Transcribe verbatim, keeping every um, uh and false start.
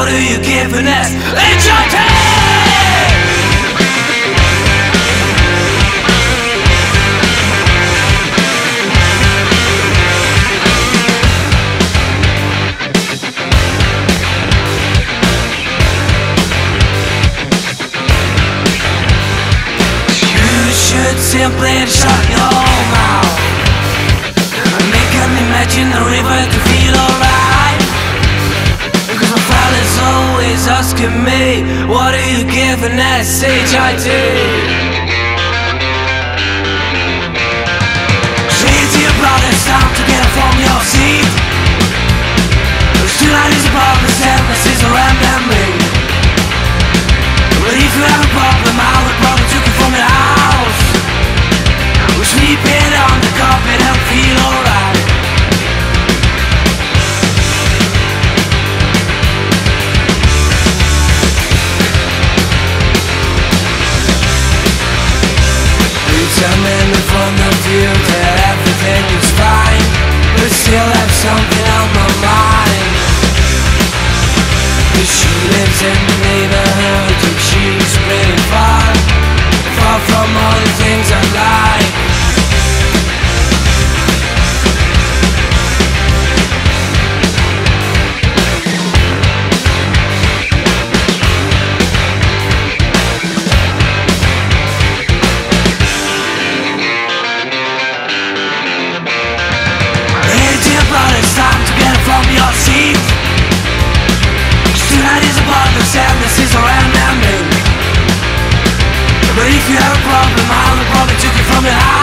what do you give for next? H I T! Simply shut your mouth and make them imagine the river to feel alright. Because my father's always asking me, what do you give an S H I T? Say to your brother, it's time to get up from your seat. Tonight is a problem, sadness is around me. But if you have a problem, I would probably took it from your house. We're sleeping on the carpet and feel alright. You tell me in front of you that everything is fine, but still have something on my mind. Cause she lives in the neighborhood and she's pretty far, far from all the things I like. It's time to get from your seat. Tonight is a problem, sadness is around me. But if you have a problem, I'll probably take it from your house.